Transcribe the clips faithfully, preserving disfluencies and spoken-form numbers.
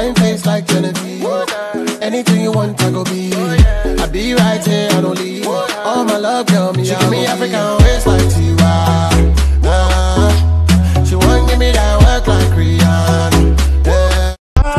Fine face like Genevieve. Anything you want, I go be. I be right here, I don't leave. All my love, girl, me, she give me African waist like Tiwa. Uh, she want give me that work like Rihanna. Yeah.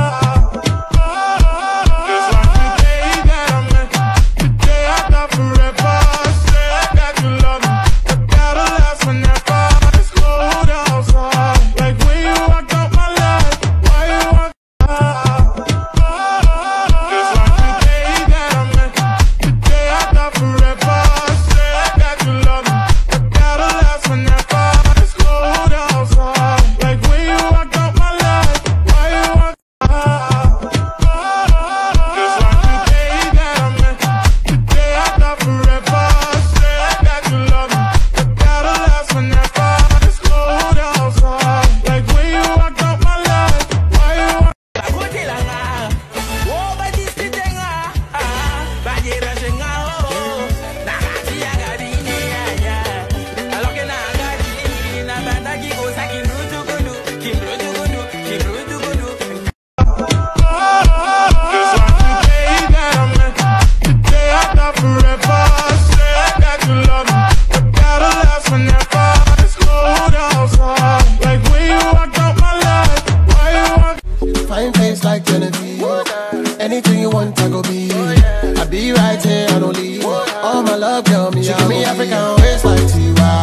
Fine face like Genevieve. Anything you want, I go be. I be right here, I don't leave. All my love, girl, me, she give me African waist like Tiwa.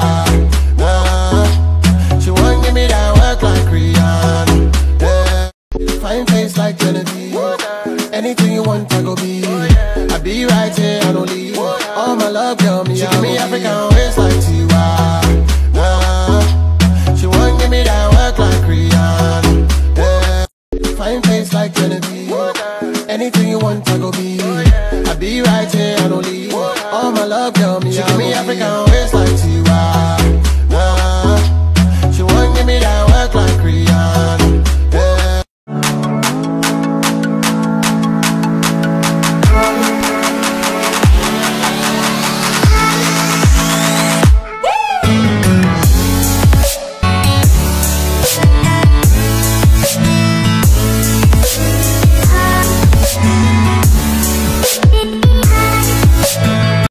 Uh, she want give me that work like Rihanna. Yeah. Fine face like Genevieve. Anything you want, I go be. I be right here, I don't leave. All my love, girl, me, she give me African waist like Tiwa. Uh, she want give me that work like Rihanna. Yeah. Fine face like Genevieve. Anything you want, I go be. I be right here, I don't leave. All my love, girl, me, she give me African waist like Tiwa. Uh, she want give me that work like Rihanna.